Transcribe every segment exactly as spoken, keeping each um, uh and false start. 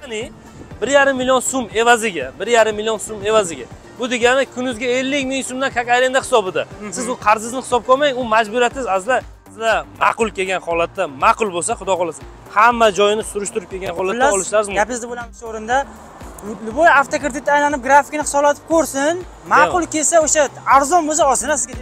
ya'ni bir yarim million so'm evaziga, bir yarim million so'm evaziga. Bu degani kunizga ellik ming so'mdan kak arenda hisobida. Siz u qarzingizni hisobga olmang, u majburiyatingiz asla sizlar ma'qul kelgan holatda, ma'qul bo'lsa, xudo xolasa, hamma joyini surishtirib kelgan holatda olishlaringiz mumkin. Gapingizni bo'lamiz shu o'rinda. Любой avtokreditda aylanib grafikini hisoblatib ko'rsin, ma'qul kelsa o'sha arzon bo'lsa olsin sizga.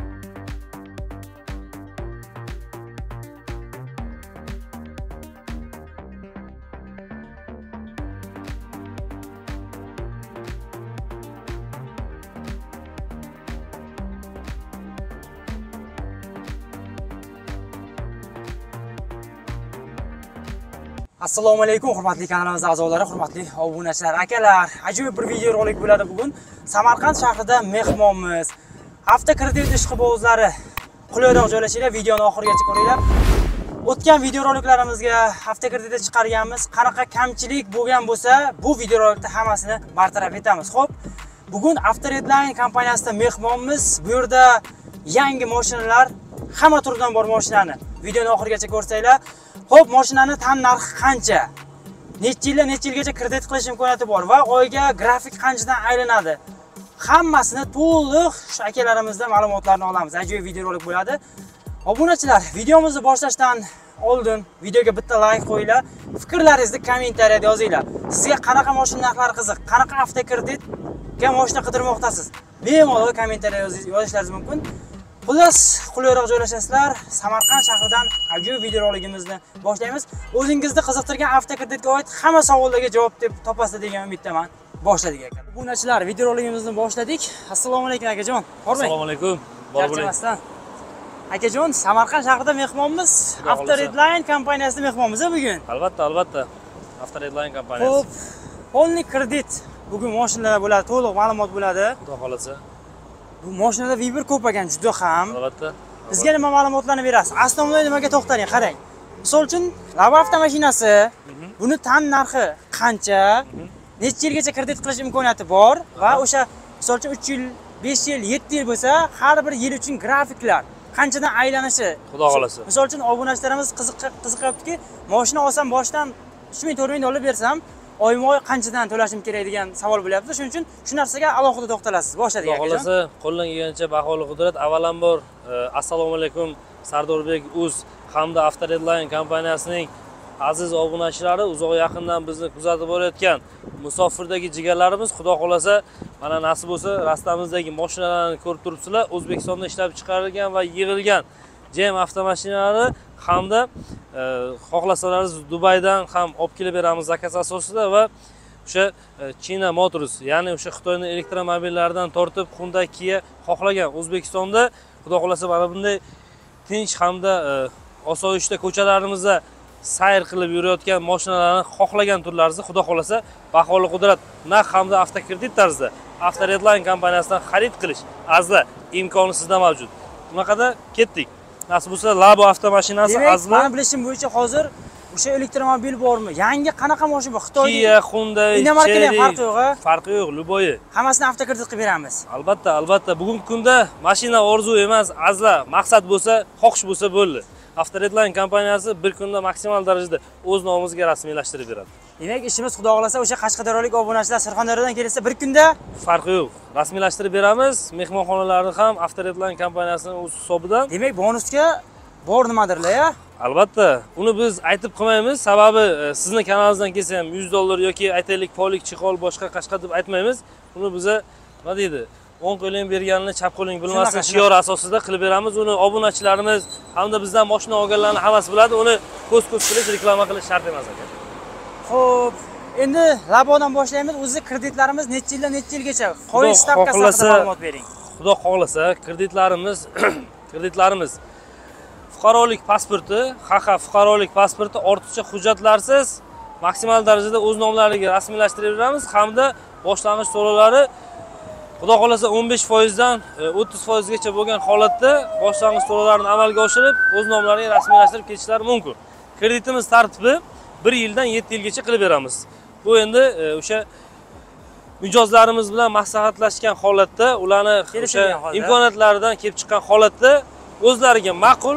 Assalomu alaykum, hurmatli kanalimiz a'zolari, hurmatli obunachilar, akalar. Ajoyib bir video rolik bo'ladi bugun. Samarqand shahrida mehmonmiz. Avtokredit ishqibozlari qulayroq joylashinglar, videoni oxirigacha ko'ringlar. O'tgan video roliklarimizga avtokreditda chiqarganmiz. Qanaqa kamchilik bo'lgan bo'lsa, bu video rolikda hammasini bartaraf etamiz. Xo'p, bugun Avtoredline kompaniyasida mehmonmiz. Bu yerda yangi mashinalar, hamma turdan bor mashinani videoni oxirigacha ko'rsanglar. Xo'p, mashinani tan narxi qancha? Necha yilga, necha yilgacha kredit qilish imkoniyati bor va oyga grafik qanchadan aylanadi? Hammasini to'liq shu akalarimizdan ma'lumotlarni olamiz. Ajoyib video rolik bo'ladi. Obunachilar, videomizni boshlashdan oldin videoga bitta like qo'yinglar. Fikrlaringizni kommentariyada yozinglar. Sizga qanaqa mashina narxlari qiziq, qanaqa avtokreditga mashina qidirmoqdasiz? Bemalol kommentariyada yozishlaringiz mumkin. Xullas, qulayroq joylashasizlar. Samarqand shahridan ajoyib video roligimizni boshlaymiz. O'zingizni qiziqtirgan avtokreditga oid hamma savollarga javob deb topasiz degan umiddaman. Boshladik aka. Obunachilar, video roligimizni boshladik. Assalomu alaykum akajon. Bormang. Assalomu alaykum. Bor bo'ling. Akajon, Samarqand shahrida mehmonmiz. Avtoredline kompaniyasida mehmonmiz bugun. Albatta, albatta. Avtoredline kompaniyasi. Xo'p, polni kredit. Bugun mashinalar bo'ladi, to'liq ma'lumot bo'ladi. Xudo xolasa. Bu mashinada Viber ko'p ekan, juda ham. Albatta. Bizga nima ma'lumotlarni berasiz? Asnomnoy nimaga to'xtaling, qarang. Misol uchun, Labo avtomashinasi, buni tan narxi qancha? Necha yilgacha kredit qilish imkoniyati bor va o'sha misol uchun uch yil, besh yil, yetti yil bo'lsa, har bir yil uchun grafiklar qanchadan aylanishi. Xudo xolasa. Misol uchun obunachilarimiz qiziqyaptiki, mashina olsam boshdan uch ming to'rt ming dollar bersam, oyma-oy qanchadan to'lashim kerak degan savol bo'lyapti. Shuning uchun shu narsaga alohida to'xtalasiz. Boshladik aka. Xudo xolasa, qo'ldan kelgancha baholi qudrat. Avvalambor assalomu alaykum Sardorbek uz hamda Avtoredline kompaniyasining aziz obunachilari, uzoq yaqindan bizni kuzatib borayotgan musofirdagi jigarlarimiz, xudo xolasa, mana nasib bo'lsa, rastamizdagi mashinalarni ko'rib turibsizlar. O'zbekistonda ishlab chiqarilgan va yig'ilgan J M avtomashinalari hamda xohlasalaringiz Dubaydan ham olib kelib beramiz zakaz asosida va o'sha China Motors, ya'ni o'sha Xitoyning elektromobillaridan tortib Hyundai, Kia xohlagan O'zbekistonda xudo xolasa mana bunday tinch hamda osoyishta ko'chalarimizda sayr qilib yurayotgan mashinalarni xohlagan turlaringizni xudo xolasa baholi qudrat narx hamda avtokredit tarzida Avtoredline kompaniyasidan xarid qilish azla imkoni sizda mavjud. Bunaqada ketdik. Nasib bo'lsa, Labo avtomashinasi azla. Men bilishim bo'yicha hozir o'sha elektromobil bormi? Yangi qanaqa mashina bor? Xitoy, Kia, Hyundai, Inomarkalar farqi yo'q-a? Farqi yo'q, Luboyi. Hammasini avtokredit qilib beramiz. Albatta, albatta. Bugungi kunda mashina orzu emas, azla maqsad bo'lsa, xohish bo'lsa bo'ldi. Avtoredline kompaniyasi bir kunda maksimal darajada o'z nomimizga rasmiylashtirib beradi. Demak, ishimiz xudo xolasa o'sha Qashqadaryolik obunachilar Surxondaryodan kelsa bir kunda farqi yo'q. Rasmiylashtirib beramiz. Mehmonxonalarni ham Avtoredline kompaniyasining o'z hisobidan. Demak, bonusga bor nimadirlar-ya? Albatta, uni biz aytib qilmaymiz. Sababi sizni kanalingizdan kelsa ham yuz dollar yoki aytaylik polik, chiqol, boshqa qashqa deb aytmaymiz. Uni biza nima deydi? o'ng qo'ling berganini chap qo'ling bilmasin shior asosida qilib beramiz. Uni obunachilarimiz hamda bizdan mashina olganlarni hammasi biladi. Uni ko'z-ko'z qilish, reklama qilish shart emas aka. Xo'p, endi Labodan boshlaymiz. O'zi kreditlarimiz necha yildan necha yilgacha? Foiz stavkasi haqida ma'lumot bering. Xudo xohlasa, kreditlarimiz kreditlarimiz fuqarolik pasporti, H Q fuqarolik pasporti, ortiqcha hujjatlarsiz maksimal darajada o'z nomlariga rasmiylashtirib beramiz hamda boshlang'ich to'lovlari xudo xolasa o'n besh foiz dan o'ttiz foiz gacha bo'lgan holatda boshlang'ich to'lovlarni amalga oshirib, o'z nomlariga rasmiylashtirib ketishlari mumkin. Kreditimiz tartibi bir yildan yetti yilgacha qilib beramiz. Bu endi o'sha mijozlarimiz bilan maslahatlashgan holatda, ularni o'sha imkoniyatlaridan kelib chiqqan holatda o'zlariga ma'qul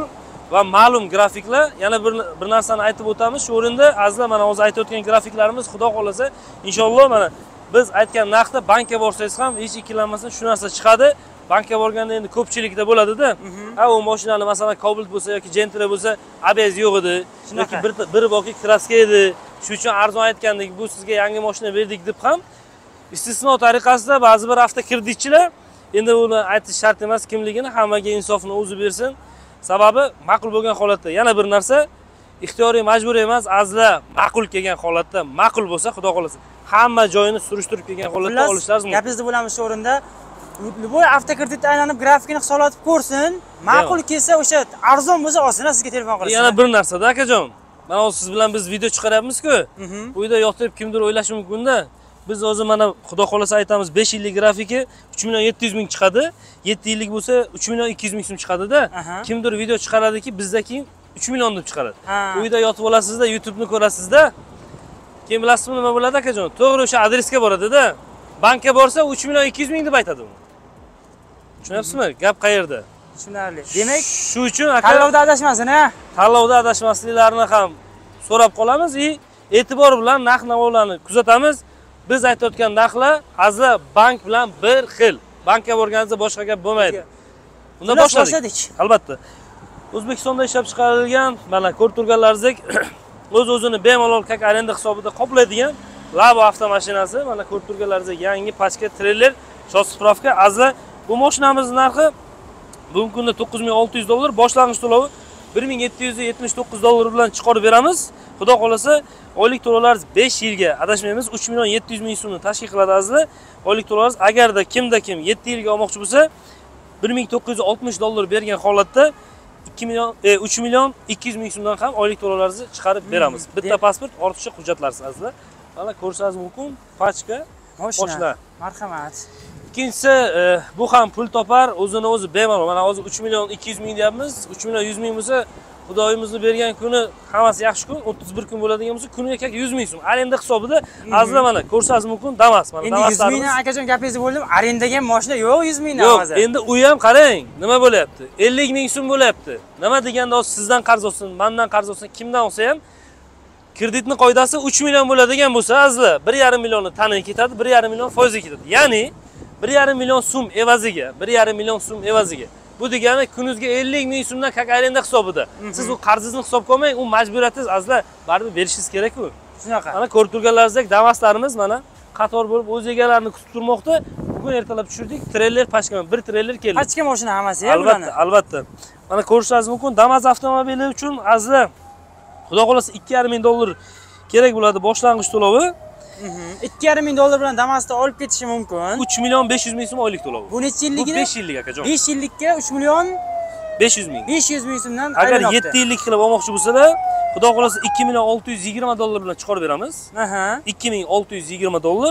va ma'lum grafiklar. Yana bir bir narsani aytib o'tamiz. Shu o'rinda azizlar, mana hozir aytib o'tgan grafiklarimiz xudo xolasa inshaalloh mana biz aytgan narxda bankka borsangiz ham hech ikkilanmasdan shu narsa chiqadi. Bankka borganda endi ko'pchilikda bo'ladi-da. Ha, u mashinani masalan Cobalt bo'lsa yoki Gentra bo'lsa, A B S yo'q edi, yoki bir bir boki kraska edi. Shuning uchun arzon aytgandik, bu sizga yangi mashina berdik deb ham istisno tariqasida ba'zi bir avtokreditchilar endi uni aytish shart emas kimligini, hammaga insofni o'zi bersin. Sababi ma'qul bo'lgan holatda. Yana bir narsa, ixtiyoriy majburiy emas, azizlar, ma'qul kelgan holatda, ma'qul bo'lsa, xudo xolasa hamma joyini surishtirib kelgan holatda olishlaringiz mumkin. Gapingizni bo'lamiz shu o'rinda. Любой avtokreditda aylanib grafikini hisoblatib ko'rsin. Ma'qul kelsa o'sha arzon bo'lsa olsin, sizga telefon qilsin. Yana bir narsa-da akajon. Mana hozir siz bilan biz video chiqaryapmiz-ku. Bu yerda yotib kimdir o'ylashi mumkin-da. Biz o'zi mana xudo xolasa aytamiz besh yillik grafiki uch million yetti yuz ming chiqadi. yetti yillik bo'lsa uch million ikki yuz ming so'm chiqadi-da. Kimdir video chiqaradiki, bizda keyin uch million deb chiqaradi. Bu yerda yotib olasizda, YouTube'ni ko'rasizda. Keyin bilasizmi nima bo'ladi akajon? To'g'ri o'sha adresga boradi-da. Bankka borsa uch million ikki yuz ming deb aytadi u. Tushunyapsizmi? Gap qayerda? Tushunarli. Demak, shu uchun aka tanlovda adashmasin, ha? Tanlovda adashmasliklarini ham so'rab qolamiz va e'tibor bilan narx-navolarni kuzatamiz. Biz aytayotgan narxlar azizlar bank bilan bir xil. Bankka borganingizda boshqa gap bo'lmaydi. Unda boshladik. Albatta. O'zbekistonda ishlab chiqarilgan, mana ko'rib turganlaringizdek, o'z-o'zini bemalol kak arenda hisobida qoplaydigan Labo avtomashinasi, mana ko'rib turganlaringizdek yangi pachka treyler, shossi-spravka. Azizlar, bu mashinamizning narxi bugungi kunda to'qqiz ming olti yuz dollar, boshlang'ich to'lovi bir ming yetti yuz yetmish to'qqiz dollar bilan chiqarib beramiz. Xudo xolasa, oylik to'lovlaringiz besh yilga adashmaymiz uch million yetti yuz ming so'mni tashkil qiladi azizlar. Oylik to'lovlaringiz agarda kimda kim yetti yilga olmoqchi bo'lsa, bir ming to'qqiz yuz oltmish dollar bergan holatda ikki million uch million ikki yuz ming so'mdan ham oylik to'lovlaringizni chiqarib beramiz. Bitta pasport, ortiqcha hujjatlarsiz azizlar. Mana ko'rishingiz mumkin, pachka, mashina. Marhamat. Ikkinchisi, bu ham pul topar, o'zini o'zi bemalol. Mana hozir uch million ikki yuz ming deyapmiz. uch million yuz ming bo'lsa, Xudoyimizni bergan kuni hammasi yaxshi kun, o'ttiz bir kun bo'ladigan bo'lsa, kuniga kak yuz ming so'm. Arenda hisobida azizlar mana ko'rishingiz mumkin, Damas. Mana endi yuz ming dan akajon gapingizni bo'ldim. Arendaga mashina yo'q yuz ming dan hozir. Yo'q, endi u ham qarang, nima bo'lyapti? ellik ming so'm bo'lyapti. Nima deganda hozir sizdan qarz olsin, mendan qarz olsin, kimdan olsa ham kreditning qoidasi uch million bo'ladigan bo'lsa, azizlar, bir yarim millionni taniga ketadi, bir yarim million foizga ketadi. Ya'ni bir yarim million so'm evaziga, bir yarim million so'm evaziga. Bu degani kuningizga ellik ming so'mdan kak arenda hisobida. Siz u qarzingizni hisobga olmang, u majburiyatingiz azizlar baribir berishingiz kerak-ku. Shunaqa. Mana ko'rib turganlaringizdek Damaslarimiz mana qator bo'lib o'z egalarini kutib turmoqda. Bugun ertalab tushirdik, treyler pachka, bir treyler keldi. Pachka mashina hammasi, albatta, albatta. Mana ko'rishingiz mumkin, Damas avtomobili uchun azizlar xudo xolasa ikki yarim ming dollar kerak bo'ladi boshlang'ich to'lovi. ikki yarim ming dollar bilan Damasda olib ketishi mumkin. uch million besh yuz ming so'm oylik to'lovi. Bu necha yilligini? Bu besh yillik akajon. besh yillikka uch million besh yuz ming. besh yuz ming so'mdan agar yetti yillik qilib olmoqchi bo'lsalar, xudo xolasa ikki million olti yuz yigirma dollar bilan chiqarib beramiz. Aha. ikki ming olti yuz yigirma dollar.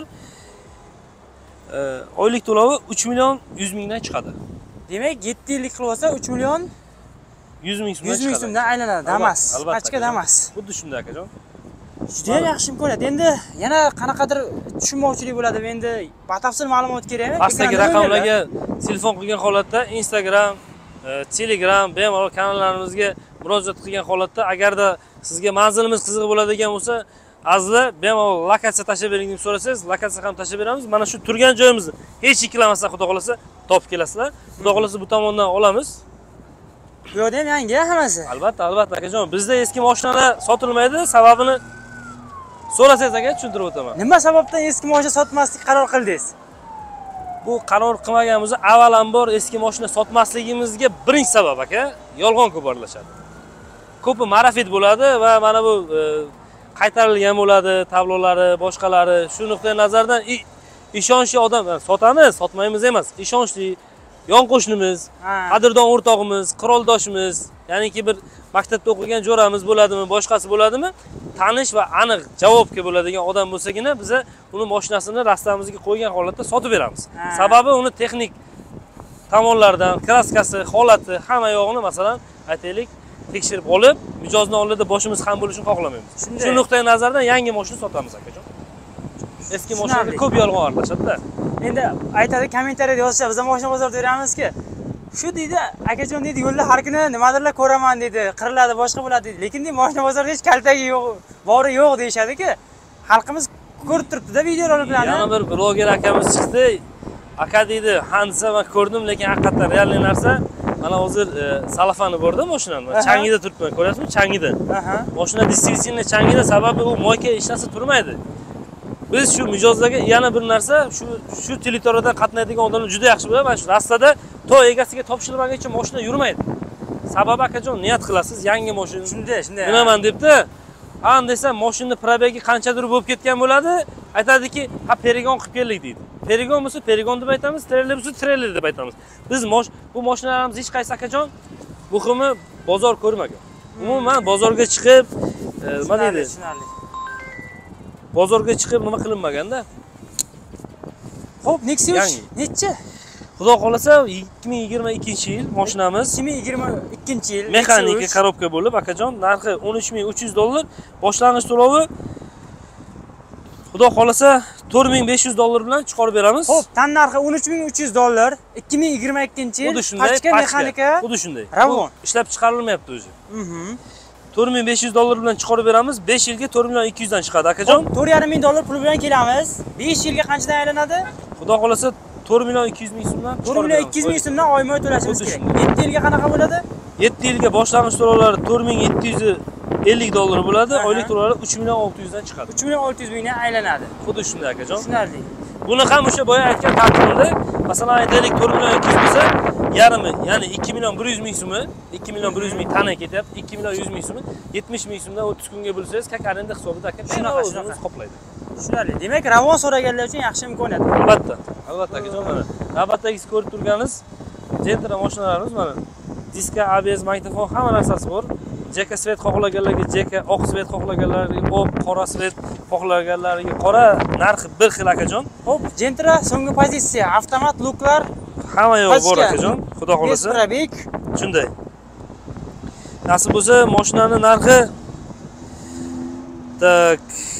Oylik to'lovi uch million yuz mingdan chiqadi. Demak, yetti yillik qilib olsa uch million yuz ming so'mdan chiqadi. yuz ming so'mdan aylanadi Damas. Pachka Damas. Xuddi shunday akajon. Juda ham yaxshi imkoniyat. Endi yana qanaqadir tushunmovchilik bo'ladi. Endi batafsil ma'lumot kerakmi? Pastdagi raqamlarga telefon qilgan holatda Instagram, Telegram, bemalol kanallarimizga murojaat qilgan holatda agarda sizga manzilimiz qiziq bo'ladigan bo'lsa, azizlar bemalol lokatsiya tashab bering deb so'rasangiz, lokatsiya ham tashab beramiz. Mana shu turgan joyimizni hech ikkilanmasdan xudo xolasa topib kelasizlar. Xudo xolasa bu tomondan olamiz. Bu yerda ham yangi hammasi. Albatta, albatta akajon. Bizda eski mashinalar sotilmaydi. Sababini so'rasangiz aka tushuntirib o'taman. Nima sababdan eski mashina sotmaslik qaror qildingiz? Bu qaror qilmaganimiz avvalambor eski mashina sotmasligimizga birinchi sabab aka, yolg'on ko'p aralashadi. Ko'pi marafet bo'ladi va mana bu qaytarilgan bo'ladi, tablolari, boshqalari. Shu nuqtai nazardan ishonchli odam, sotamiz, sotmaymiz emas, ishonchli yon qo'shnimiz, qadrdon o'rtog'imiz, qiroldoshimiz, ya'niki bir maktabda o'qigan jo'ramiz bo'ladimi, boshqasi bo'ladimi, tanish va aniq javobga bo'ladigan odam bo'lsagina biz uni mashinasini rastamizga qo'ygan holatda sotib beramiz. Sababi uni texnik tomonlardan, kraskasi, holati, hamma yo'g'ini masalan aytaylik tekshirib olib, mijozni oldida boshimiz ham bo'lishini xohlamaymiz. Shu nuqtai nazardan yangi mashina sotamiz akajon. Eski mashinaga ko'p yolg'on aralashadi-da. Endi aytadi kommentariyada yozsa, biz mashina bozorda beramizki, Shu deydi, akajon deydi, yo'lda har kuni nimadirlar ko'raman deydi, qiriladi, boshqa bo'ladi deydi. Lekin deydi, mashina bozorida hech kaltagi yo'q, bori yo'q deyshadi-ku. Xalqimiz ko'rib turibdi-da videolar bilan. Yana bir bloger akamiz chiqdi. Aka deydi, "Handisa men ko'rdim, lekin haqiqatan realniy narsa. Mana hozir salafani bor-da mashinani. Changida turibman, ko'ryapsizmi? Changida. Aha. Mashina действительно changida, sababi u moyka hech narsa turmaydi. Biz shu mijozlarga yana bir narsa, shu shu territoriyada qatnaydigan odamlar juda yaxshi biladi. Mana shu rastada to egasiga topshirilmaguncha mashina yurmaydi. Sababi akajon niyat qilasiz, yangi mashina. Shunday, shunday. Minaman debdi. An desam, mashinaning probegi qanchadir bo'lib ketgan bo'ladi. Aytadiki, "Ha, Perigon qilib keldik" deydi. Perigon bo'lsa, Perigon deb aytamiz, trailer bo'lsa, trailer deb aytamiz. Biz bu mashinalarimiz hech qaysi akajon muhimi bozor ko'rmagan. Umuman bozorga chiqib, nima deydi? Bozorga chiqib nima qilinmaganda. Xo'p, Nexia necha? Xudo xolasa ikki ming yigirma ikkinchi yil mashinamiz. ikki ming yigirma ikkinchi yil mexanika korobka bo'lib, akajon, narxi o'n uch ming uch yuz dollar, boshlang'ich to'lovi Xudo xolasa to'rt ming besh yuz dollar bilan chiqarib beramiz. Xo'p, tan narxi o'n uch ming uch yuz dollar, ikki ming yigirma ikkinchi yil. Pachka mexanika. Xuddi shunday. Ravon. Ishlab chiqarilmayapti o'zi. Mhm. to'rt ming besh yuz dollar bilan chiqarib beramiz. besh yilga to'rt million ikki yuz dan chiqadi, akajon. to'rt yarim ming dollar pul bilan kelamiz. besh yilga qanchadan aylanadi? Xudo xolasa to'rt million ikki yuz ming so'mdan to'rt million ikki yuz ming so'mdan oyma to'lashimiz kerak. yetti yilga qanaqa bo'ladi? yetti yilga boshlang'ich to'lovlari to'rt ming yetti yuz ellik dollar bo'ladi, oylik to'lovlari uch million olti yuz dan chiqadi. uch million olti yuz mingdan aylanadi. Xuddi shunday akajon. Tushunarli. Buni ham o'sha boya aytgan tartibida, masalan aytaylik to'rt million ikki yuz bo'lsa, yarmi, ya'ni ikki million bir yuz ming so'mi, ikki million bir yuz ming tana ketyapti, ikki million yuz ming so'mi, yetmish ming so'mdan o'ttiz kunga bo'lsangiz, kak arenda hisobida aka shunaqa shunaqa qoplaydi. Tushunarli. Demak, ravon so'raganlar uchun yaxshi imkoniyat. Albatta. Albatta akajon, mana navbatdagiz ko'rib turganingiz Gentra mashinalarimiz mana. Diska, A B S, magnitofon hamma narsasi bor. Jeka svet xohlaganlarga jeka, oq svet xohlaganlarga oq, qora svet xohlaganlarga qora, narxi bir xil akajon. Hop, Gentra so'nggi pozitsiya, avtomat luklar hamma yo'q bor akajon. Xudo xolasa. Probek. Shunday. Nasib bo'lsa, mashinaning narxi tak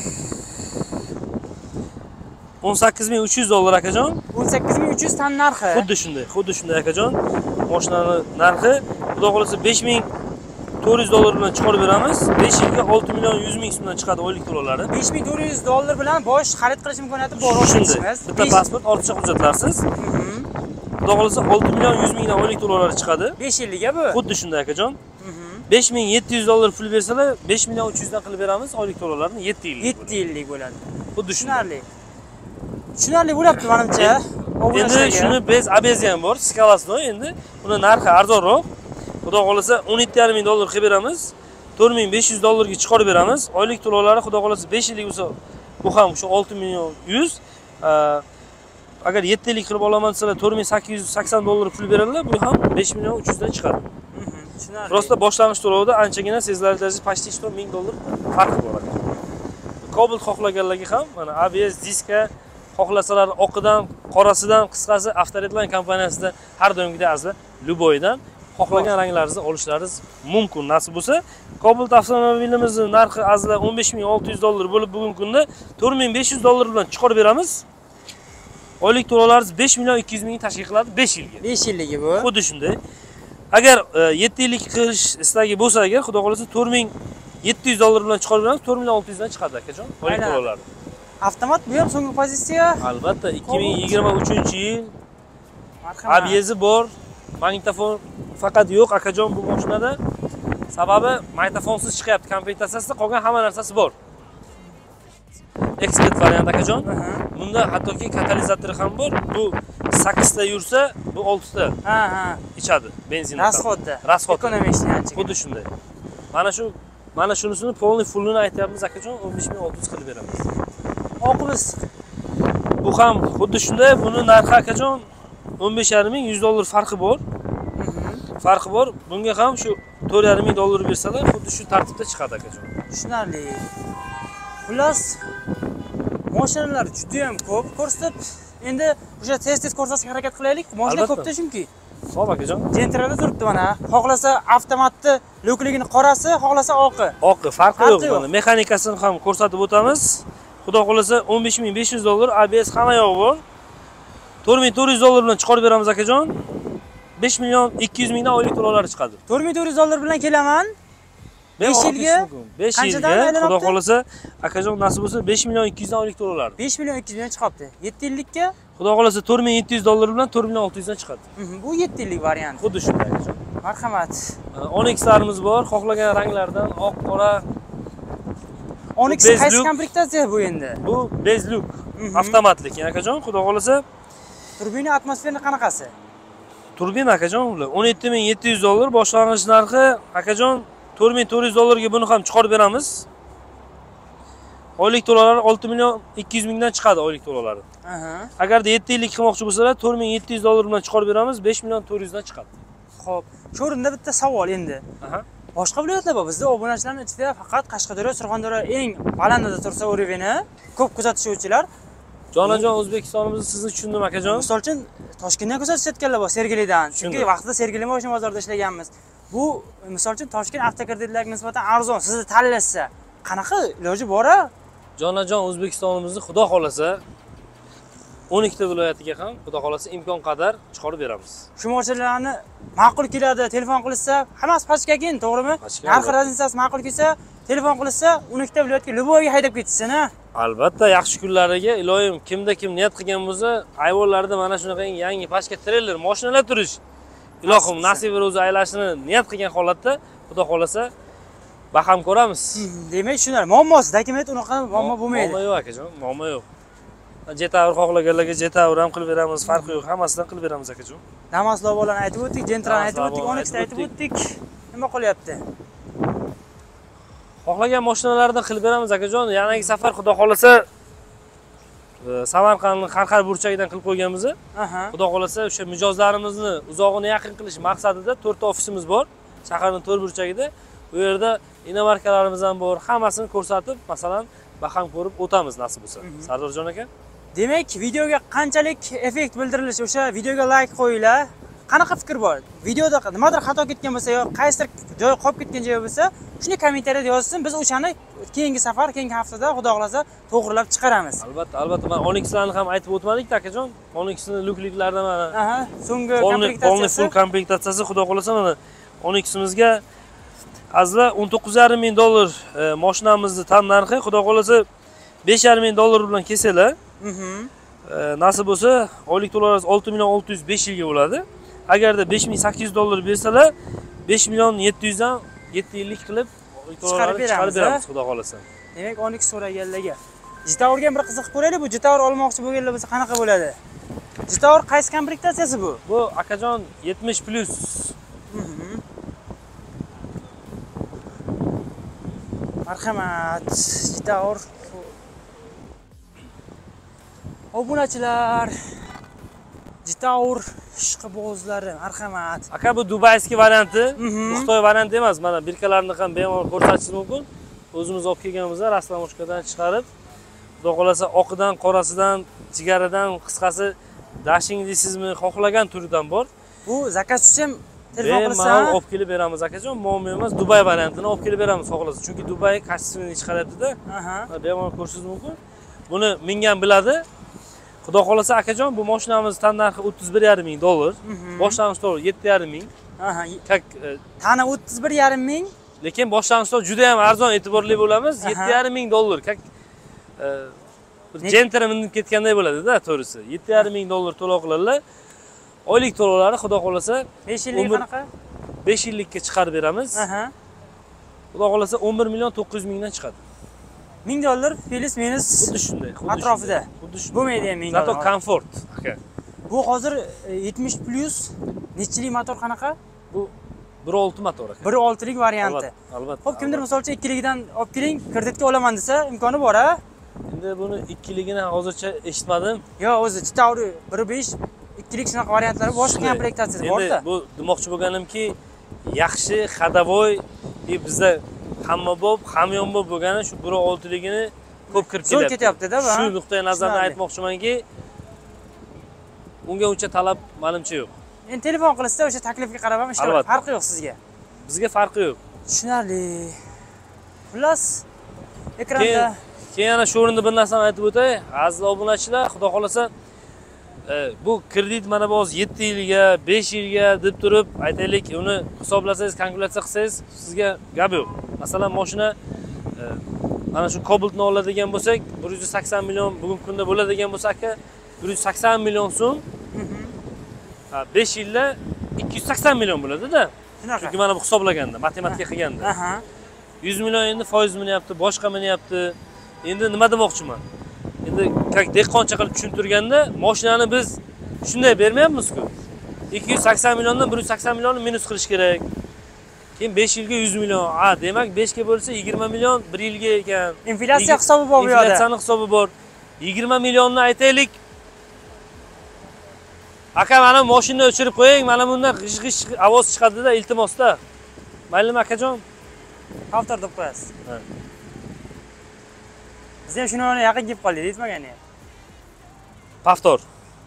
o'n sakkiz ming uch yuz dollar akajon. o'n sakkiz ming uch yuz tan narxi. Xuddi shunday, xuddi shunday akajon. Mashinaning narxi xudo xolasa besh ming to'rt yuz dollar bilan chiqarib beramiz. besh yilga olti million yuz ming so'mdan chiqadi oylik to'lovlari. besh ming to'rt yuz dollar bilan bosh xarid qilish imkoniyati bor o'zimiz. Bitta pasport, ortiqcha hujjatlarsiz. Xudo xolasa olti million yuz mingdan oylik to'lovlari chiqadi. besh yilga bu. Xuddi shunday akajon. besh ming yetti yuz dollar pul bersalar, besh million uch yuz dan qilib beramiz oylik to'lovlarni yetti yillik. yetti yillik bo'ladi. Xuddi shunday. Tushunarli bo'lyapti menimcha. Endi shuni bez abezi ham bor, skalasida endi. Buni narxi arzonroq. Xudo xolasa o'n yetti yarim ming dollar qilib beramiz. to'rt ming besh yuz dollarga chiqarib beramiz. Oylik to'lovlari xudo xolasa besh yillik bo'lsa, bu ham o'sha olti million yuz. Agar yetti yillik qilib olaman desalar to'rt ming sakkiz yuz sakson dollar pul beradilar, bu ham besh million uch yuz dan chiqadi. Tushunarli. Prosta boshlang'ich to'lovda anchagina sezilarli darajada почти что ming dollar farqi bor ekan. Cobalt xohlaganlarga ham mana A B S diska xohlasalar oqidan, qorasidan, qisqasi Avtoredline kompaniyasida har doimgidek azla Luboydan xohlagan ranglaringizni olishlaringiz mumkin. Nasib bo'lsa, Cobalt avtomobilimizning narxi azla o'n besh ming olti yuz dollar bo'lib, bugungi kunda to'rt ming besh yuz dollar bilan chiqarib beramiz. Oylik to'lovlaringiz besh million ikki yuz ming tashkil qiladi besh yilga. besh yilligi bu. Xuddi shunday. Agar yetti yillik qilish istagi bo'lsa, agar xudo xolasa to'rt ming yetti yuz dollar bilan chiqarib beramiz, to'rt million olti yuz dan chiqadi akajon. Oylik to'lovlari. Avtomat bu ham so'nggi pozitsiya. Albatta, ikki ming yigirma uchinchi yil. A B S bor, magnitofon faqat yo'q akajon bu mashinada. Sababi magnitofonsiz chiqyapti, komplektatsiyasida qolgan hamma narsasi bor. Expert variant akajon. Bunda hattoki katalizatori ham bor. Bu sakkiz ta yursa, bu olti ta. Ha, ha. Ichadi benzin. Rasxodda. Rasxod. Ekonomik ancha. Xuddi shunday. Mana shu mana shunisini polni fullini aytyapmiz akajon, o'n besh ming olti yuz qilib beramiz. Oqimiz. Bu ham xuddi shunday, buni narxi akajon o'n besh yarim ming yuz dollar farqi bor. Farqi bor. Bunga ham shu to'rt yarim ming dollar bersalar, xuddi shu tartibda chiqadi akajon. Tushunarli. Xullas, mashinalar juda ham ko'p ko'rsatib, endi o'sha tez-tez ko'rsatishga harakat qilaylik. Mashina ko'pda chunki. Xo'p akajon. Gentrada turibdi mana. Xohlasa avtomatni lukligini qorasi, xohlasa oqi. Oqi, farqi yo'q mana. Mexanikasini ham ko'rsatib o'tamiz. Xudo xolasa o'n besh ming besh yuz dollar A B S hamma yo'q bor. to'rt ming to'rt yuz dollar bilan chiqarib beramiz akajon. besh million ikki yuz mingdan oylik to'lovlari chiqadi. to'rt ming to'rt yuz dollar bilan kelaman. besh yilga besh yilga xudo xolasa akajon nasib bo'lsa besh million ikki yuz dan oylik to'lovlari. besh million ikki yuz dan chiqibdi. yetti yillikka xudo xolasa to'rt ming yetti yuz dollar bilan to'rt million olti yuz dan chiqadi. Bu yetti yillik variant. Xuddi shunday akajon. Marhamat. Onyxlarimiz bor, xohlagan ranglardan oq, qora. Onyx qaysi komplektatsiya bu endi? Bu Bezlook avtomatlik akajon, xudo xolasa. Turbina atmosferni qanaqasi? Turbina akajon ular o'n yetti ming yetti yuz dollar boshlang'ich narxi akajon to'rt ming to'rt yuz dollarga buni ham chiqarib beramiz. Oylik to'lovlari olti million ikki yuz mingdan chiqadi oylik to'lovlari. Aha. Agarda yetti yillik qilmoqchi bo'lsalar to'rt ming yetti yuz dollar bilan chiqarib beramiz, besh million to'rt yuz dan chiqadi. Xo'p, shu o'rinda bitta savol endi. Aha. Boshqa viloyatlar bor. Bizda obunachilarning ichida faqat Qashqadaryo, Surxondaryo eng balandida tursa o'rivini ko'p kuzatishuvchilar. Jonajon, O'zbekistonimizni sizni tushundim akajon. Misol uchun Toshkentdan kuzatishayotganlar bor, Sergelidan. Chunki vaqtida Sergeli mashina bozorida ishlaganmiz. Bu misol uchun Toshkent avtokreditlarga nisbatan arzon. Sizni tanlashsa, qanaqa iloji bor-a? Jonajon, O'zbekistonimizni xudo xolasa o'n ikkita viloyatiga ham xudo xolasa imkon qadar chiqarib beramiz. Shu modellarni ma'qul keladi, telefon qilsa, hammasi pachkakin, to'g'rimi? Narxi razницasi ma'qul kelsa, telefon qilsa, o'n ikkita viloyatga Luboyga haydab ketsin-a. Albatta, yaxshi kunlariga iloyim kimda kim niyat qilgan bo'lsa, ayvonlarda mana shunaqa yangi pachka treyler mashinalar turish. Ilohim nasib o'zi aylashini niyat qilgan holatda xudo xolasa baham ko'ramiz. Demak, shular muammosi, dokument unaqa muammo bo'lmaydi. Muammo yo'q akajon, muammo yo'q. Jetavr xohlaganlarga Jetavr ham qilib beramiz, farqi yo'q, hammasidan qilib beramiz akajon. Damas lobolarni aytib o'tdik, Gentrani aytib o'tdik, Onyxni aytib o'tdik. Nima qolyapti? Xohlagan mashinalardan qilib beramiz akajon. Yangi safar xudo xolasa Samarqandning har har burchagidan qilib qo'yganmiz. Aha. Xudo xolasa o'sha mijozlarimizni uzog'ini yaqin qilish maqsadida to'rtta ofisimiz bor, shaharning to'rt burchagida. Bu yerda inomarkalarimiz ham bor, hammasini ko'rsatib, masalan, baham ko'rib o'tamiz nasib bo'lsa. Sardorjon aka. Demak, videoga qanchalik effekt bildirilishi, o'sha videoga like qo'yinglar. Qanaqa fikr bor? Videoda nimadir xato ketgan bo'lsa yo qaysidir joy qolib ketgan joy bo'lsa, shuni kommentariyada yozsin. Biz o'shani keyingi safar, keyingi haftada xudo xolasa to'g'rilab chiqaramiz. Albatta, albatta. Men Onyxlarni ham aytib o'tmadik-da akajon. Onyxning lukliklaridan mana. Aha, so'nggi komplektatsiyasi. Full komplektatsiyasi xudo xolasa mana Onyximizga azla o'n to'qqiz yarim ming dollar mashinamizni tan narxi xudo xolasa besh yarim ming dollar bilan kelsalar, nasib bo'lsa, oylik to'lovlar olti million olti yuz besh yilga bo'ladi. Agarda besh ming sakkiz yuz dollar bersalar, besh million yetti yuz dan yetti yillik qilib chiqarib beramiz xudo xolasa. Demak, Onyx so'raganlarga Jetavrga bir qiziqib ko'raylik. Bu Jetavr olmoqchi bo'lganlar bo'lsa qanaqa bo'ladi? Jetavr qaysi komplektatsiyasi bu? Bu akajon yetmish plus. Marhamat, Jetavr. Obunachilar, Jetavr ishqibozlari, marhamat. Aka bu dubayskiy varianti, bu Xitoy varianti emas. Mana birkalarini ham bemalol ko'rsatishingiz mumkin. O'zimiz olib kelganimizda rastamoshkadan chiqarib, xudo xolasa oqidan, qorasidan, jigaridan, qisqasi dashing deysizmi, xohlagan turidan bor. Bu zakaz uchun telefon qilsa, bemalol olib kelib beramiz akajon. Muammo emas, Dubay variantini olib kelib beramiz xohlasa. Chunki Dubay kachesini chiqaryapti-da. Aha. Bemalol ko'rishingiz mumkin. Buni mingan biladi. Xudo xolasa akajon, bu mashinamiz tan narxi o'ttiz bir yarim ming dollar. Boshlang'ich to'lov yetti yarim ming. Aha. Kak tana o'ttiz bir yarim ming. Lekin boshlang'ich to'lov juda ham arzon, e'tiborli bo'lamiz. yetti yarim ming dollar. Kak bir Gentra minib ketganday bo'ladi-da, to'g'risi. yetti yarim ming dollar to'lov qiladilar. Oylik to'lovlari xudo xolasa besh yillik qanaqa? besh yillikka chiqarib beramiz. Aha. Xudo xolasa o'n bir million to'qqiz yuz mingdan chiqadi. ming dollar plus minus xuddi shunday, atrofida. Xuddi shunday. Bo'lmaydi ham ming dollar. Zato komfort, aka. Bu hozir yetmish plus nechchilik motor qanaqa? Bu bir olti motor aka. bir oltilik varianti. Albatta. Xo'p, kimdir misol uchun ikkiligidan olib keling, kreditga olaman desa, imkoni bor-a? Endi buni ikkiligini hozircha eshitmadim. Yo'q, o'zi Jetavr bir besh ikkilik shunaqa variantlari boshqa komplektatsiyada bor-da. Endi bu demoqchi bo'lganimki, yaxshi, xadavoy, bizda hammabob, hamyonbob bo'lgani shu bir oltiligini ko'p kirib kelyapti. Zo'r ketyapti-da, va. Shu nuqtai nazardan aytmoqchimanki, unga uncha talab menimcha yo'q. Endi telefon qilishsa o'sha taklifga qarab ham ishlar, farqi yo'q sizga. Bizga farqi yo'q. Tushunarli. Xullas, ekranda keyin yana shu o'rinda bir narsani aytib o'tay. Aziz obunachilar, xudo xolasa bu kredit mana bu hozir yetti yilga, besh yilga deb turib, aytaylik, uni hisoblasangiz, kalkulyatsiya qilsangiz, sizga gap yo'q. Masalan, mashina mana shu Cobalt'ni oladigan bo'lsak, bir yuz sakson million bugungi kunda bo'ladigan bo'lsa, aka, bir yuz sakson million so'm. Ha, besh yilda ikki yuz sakson million bo'ladi-da. Chunki mana bu hisoblaganda, matematika qilganda. Aha. yuz million endi foiz minyapti, boshqa minyapti. Endi nima demoqchiman? Endi как dehqoncha qilib tushuntirganda, mashinani biz shunday bermayapmiz-ku. ikki yuz sakson milliondan bir yuz sakson millionni minus qilish kerak. Keyin besh yilga yuz million. Ha, demak besh ga bo'lsa yigirma million bir yilga ekan. Inflyatsiya hisobi bor bu yerda. Inflyatsiyaning hisobi bor. yigirma millionni aytaylik. Aka, mana mashinani o'chirib qo'ying, mana bundan g'ish-g'ish ovoz chiqadi-da, iltimosda. Maylimi akajon? Xavtar deb qo'yasiz. Ha. Biz ham shuni yaqin kelib qoldik, aytmagani. Pavtor.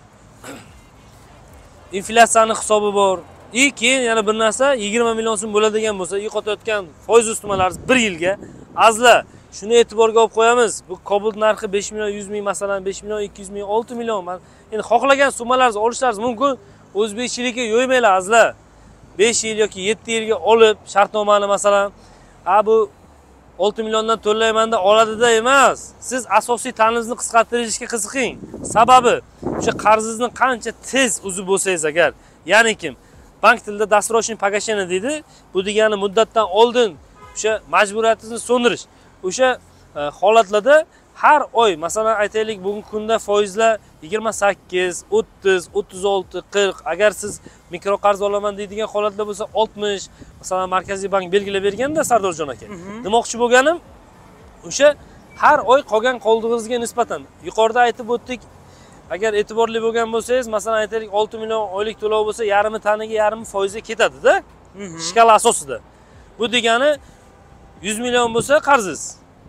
Inflyatsiyaning hisobi bor. I keyin yana bir narsa yigirma million so'm bo'ladigan bo'lsa, yo'qotayotgan foiz ustamalarimiz bir yilga azla shuni e'tiborga olib qo'yamiz. Bu Cobalt narxi besh million yuz ming, masalan besh million ikki yuz ming, olti million. Endi xohlagan summalaringizni olishlaringiz mumkin. O'zbekchilikka yo'ymanglar azla. besh yil yoki yetti yilga olib shartnomani masalan, "Ha bu olti milliondan to'layman"da oladi-da emas. Siz asosiy ta'minni qisqartirishga qiziqing. Sababi o'sha qarzingizni qancha tez uzib bo'lsangiz agar, ya'ni kim bank tilida досрочный погашение deydi. Bu degani muddatdan oldin o'sha majburiyatingizni so'ndirish. O'sha holatlarda har oy, masalan aytaylik, bugungi kunda foizlar yigirma sakkiz, o'ttiz, o'ttiz olti, qirq, agar siz mikroqarz olaman deydigan holatlar bo'lsa oltmish, masalan Markaziy bank belgilab berganda Sardorjon aka. Demoqchi bo'lganim, o'sha har oy qolgan qoldig'ingizga nisbatan yuqorida aytib o'tdik. Agar e'tiborli bo'lgan bo'lsangiz, masalan aytaylik olti million oylik to'lov bo'lsa, yarmi taniga yarmi foizga ketadi-da. Shkala asosida. Bu degani yuz million bo'lsa qarzingiz,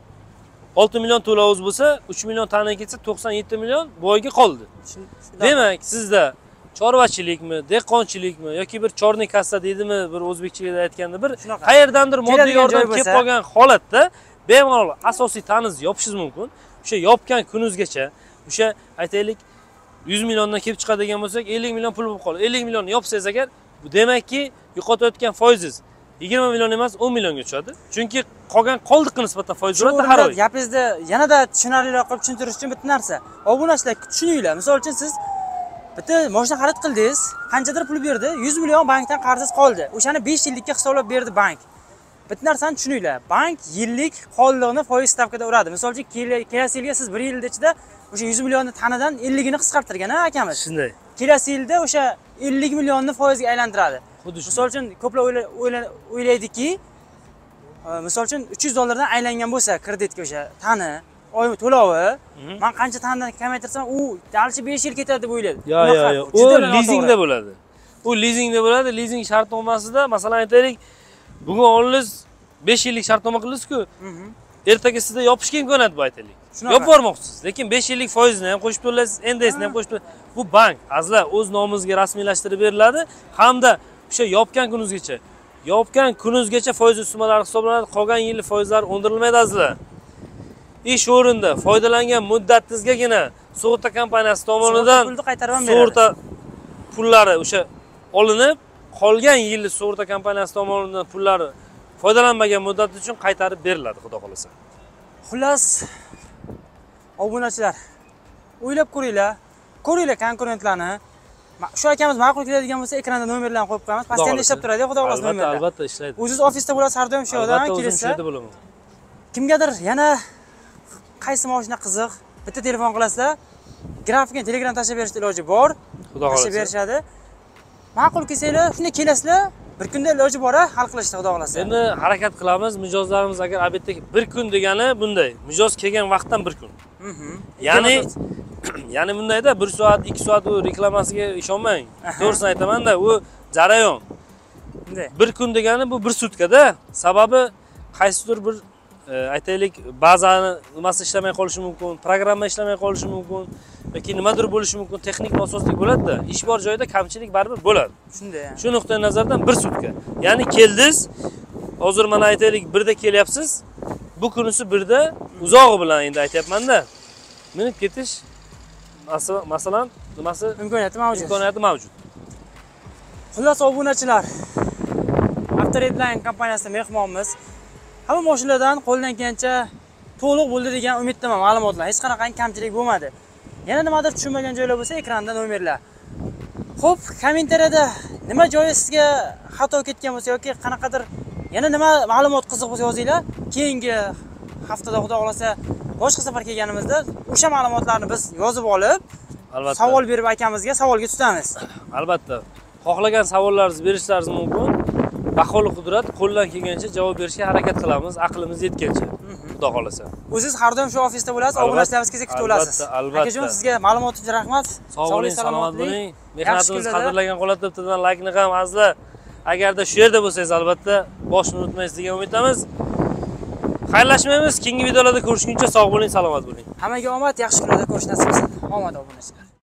olti million to'lovingiz bo'lsa, uch million tanaga ketsa to'qson yetti million bu oyga qoldi. Demak, sizda chorvachilikmi, dehqonchilikmi yoki bir chorniy kassa deydimi, bir o'zbekchilikda aytganda bir qayerdandir moddiy yordam kelib qolgan holatda bemalol asosiy ta'mingizni yopishingiz mumkin. O'sha yopgan kuningizgacha, o'sha aytaylik yuz milliondan kelib chiqadigan bo'lsak, ellik million pul bo'lib qoladi. ellik millionni yopsangiz agar, bu demakki yo'qotayotgan foizingiz yigirma million emas, o'n millionga tushadi. Chunki qolgan qoldiqqa nisbatan foiz uradi har oy. Gapingizda yanada tushunarliroq qilib tushuntirish uchun bitta narsa. Obunachilar tushuninglar. Misol uchun siz bitta mashina xarid qildingiz, qanchadir pul berdi, yuz million bankdan qarzingiz qoldi. O'shani besh yillikka hisoblab berdi bank. Bitta narsani tushuninglar. Bank yillik qoldiqni foiz stavkada uradi. Misol uchun kelasi yilga siz bir yil ichida o'sha yuz millionni tanadan elligini qisqartirgan, ha akamiz. Shunday. Kelasi yilda o'sha ellik millionni foizga aylantiradi. Misol uchun ko'plar o'ylaydiki, misol uchun uch yuz dollardan aylangan bo'lsa kreditga o'sha tani, oy to'lovi, men qancha tanadan kamaytirsam, u dalchi besh yil ketadi deb o'ylaydi. Yo'q, yo'q, yo'q. U lizingda bo'ladi. U lizingda bo'ladi. Lizing shartnomasida, masalan aytaylik, bugun olingiz besh yillik shartnoma qildingiz-ku. Ertaga sizda yopishga imkoniyat bor aytaylik. Yopib bormoqchisiz, lekin besh yillik foizni ham qo'shib to'laysiz, endesini ham qo'shib to'laysiz. Bu bank azla o'z nomingizga rasmiylashtirib beriladi hamda o'sha yopgan kuningizgacha, yopgan kuningizgacha foiz sumalari hisoblanadi, qolgan yillik foizlar undirilmaydi azla. Ish o'rinda foydalangan muddatingizgagina sug'urta kompaniyasi tomonidan sug'urta pullari o'sha olinib, qolgan yillik sug'urta kompaniyasi tomonidan pullari foydalanmagan muddat uchun qaytarib beriladi, xudo xolasa. Xullas, obunachilar, o'ylab ko'ringlar, ko'ringlar konkurentlarni. Shu akamiz ma'qul keladigan bo'lsa, ekranda nomerlarni qo'yib qo'yamiz. Pastda ishlab turadi, xudo xolasa nomerlar. Albatta ishlaydi. O'zingiz ofisda bo'lasiz, har doim shu yerdan kelsa. Kimgadir yana qaysi mashina qiziq, bitta telefon qilasizlar, grafikni Telegram tashlab berishga iloji bor. Xudo xolasa. Tashlab berishadi. Ma'qul kelsanglar, shunday kelasizlar, bir kunda iloji bor, hal qilishdi, xudo xolasa. Endi harakat qilamiz. Mijozlarimiz agar albatta bir kun degani bunday. Mijoz kelgan vaqtdan bir kun. Ya'ni ya'ni bundayda bir soat, ikki soat u reklamasiga ishonmang. To'g'risini aytaman-da, u jarayon. Bunday. Bir kun degani bu bir sutkada. Sababi qaysidir bir aytaylik, bazani nimasi ishlamay qolishi mumkin, programma ishlamay qolishi mumkin yoki nimadir bo'lishi mumkin, texnik nosozlik bo'ladi-da. Ish bor joyda kamchilik baribir bo'ladi. Shunday. Shu nuqtai nazardan bir sutka. Ya'ni keldiz, hozir mana aytaylik birda kelyapsiz. Bu kunisi birda uzog'i bilan endi aytayapman-da. Minib ketish masalan nimasi? Imkoniyati mavjud. Imkoniyati mavjud. Xullas obunachilar, Avtoredline kompaniyasida mehmonmiz. Hamma mashinalardan qo'ldan kelgancha to'liq bo'ldi degan umiddaman ma'lumotlar. Hech qanaqangi kamchilik bo'lmadi. Yana nimadir tushunmagan joylar bo'lsa, ekranda nomerlar. Xo'p, kommentariyada nima joyi sizga xato ketgan bo'lsa yoki qanaqadir yana nima ma'lumot qiziq bo'lsa yozinglar. Keyingi haftada xudo xolasa boshqa safar kelganimizda o'sha ma'lumotlarni biz yozib olib, Albatta. savol berib akamizga savolga tutamiz. Albatta. Xohlagan savollaringizni berishlaringiz mumkin. Baholi qudrat qo'ldan kelgancha javob berishga harakat qilamiz, aqlimiz yetgancha. Xudo xolasa. O'zingiz har doim shu ofisda bo'lasiz, obunachilarimiz kelsa kutib olasiz. Albatta, albatta. Akajon, sizga ma'lumot uchun rahmat. Sog' bo'ling, salomat bo'ling. Mehnatimiz kunlarda. qadrlangan holatda bittadan laykni ham azizlar. Agarda shu yerda bo'lsangiz albatta boshni unutmaysiz degan umiddamiz. Xayrlashmaymiz. Keyingi videolarda ko'rishguncha sog' bo'ling, salomat bo'ling. Hammaga omad, yaxshi kunlarda ko'rish nasib etsin. Omad obunachilar.